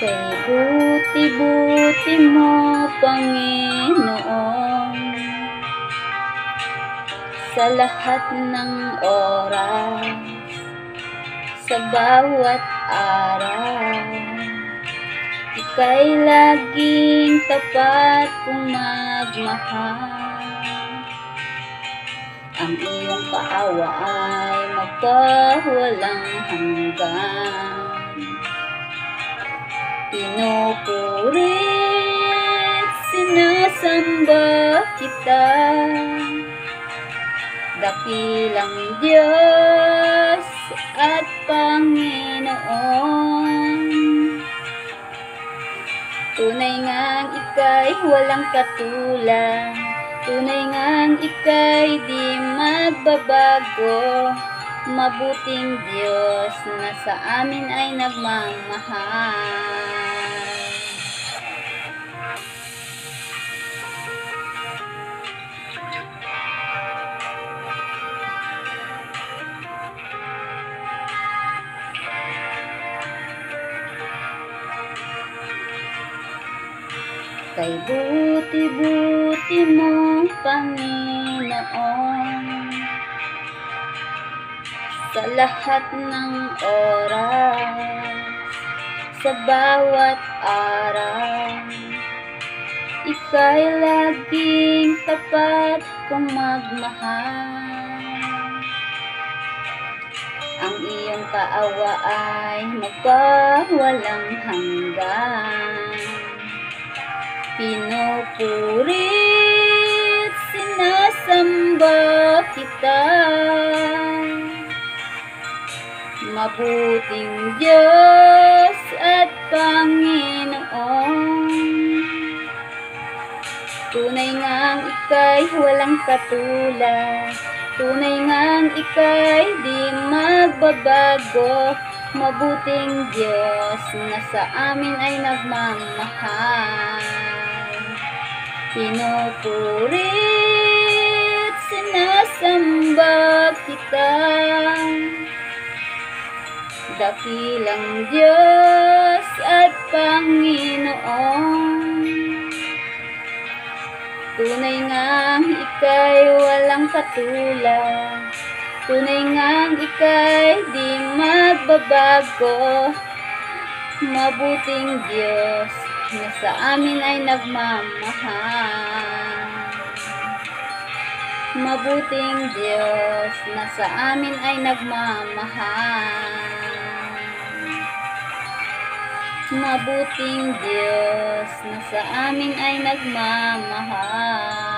Kay buti-buti mo, Panginoon, sa lahat ng oras, sa bawat araw. Ika'y laging tapat kung magmahal. Ang iyong kaawa ay magpawalang hanggan. Pinupurit, sinasamba kita, dakilang Diyos at Panginoon. Tunay ngang ika'y walang katulad, tunay ngang ika'y di magbabago. Mabuting Diyos na sa amin ay nagmamahal. Kay buti-buti mo, Panginoon, sa lahat ng oras, sa bawat araw. Ika'y laging tapat kung magmahal. Ang iyong kaawa ay magpawalang hanggan. Pinupurit, sinasamba kita, mabuting Diyos at Panginoon. Tunay ngang ika'y walang katulad, tunay ngang ika'y di magbabago. Mabuting Diyos na sa amin ay nagmamahal. Pinupurit, sinasamba kita, dakilang Diyos at Panginoon. Tunay ngang ika'y walang katulad, tunay ngang ika'y di magbabago. Mabuting Diyos na sa amin ay nagmamahal. Mabuting Diyos na sa amin ay nagmamahal. Mabuting Diyos na sa amin ay nagmamahal.